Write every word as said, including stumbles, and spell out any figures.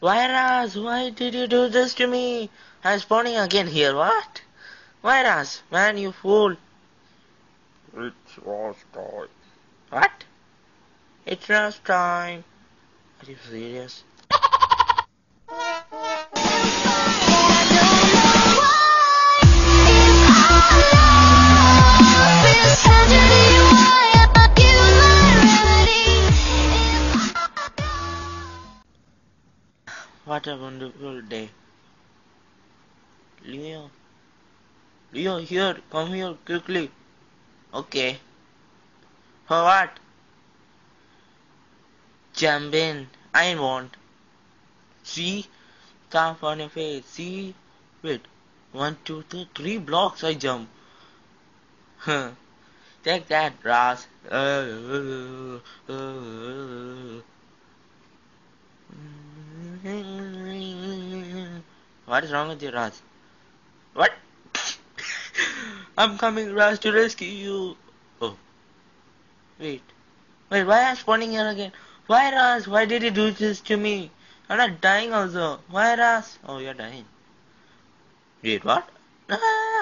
Virus, why did you do this to me? I'm spawning again here, what? Virus, man, you fool. It's was time. What? It's last time. Are you serious? What a wonderful day. Leo. Leo, here. Come here quickly. Okay. For what? Jump in. I won't. See? Scarf on your face. See? Wait. One, two, three, three blocks I jump. Huh. Take that, Ras. Uh, uh, uh, uh. What is wrong with you, Ras? What? I'm coming, Ras, to rescue you. Oh. Wait. Wait, why am I spawning here again? Why, Ras? Why did you do this to me? I'm not dying also. Why, Ras? Oh, you're dying. Wait, what?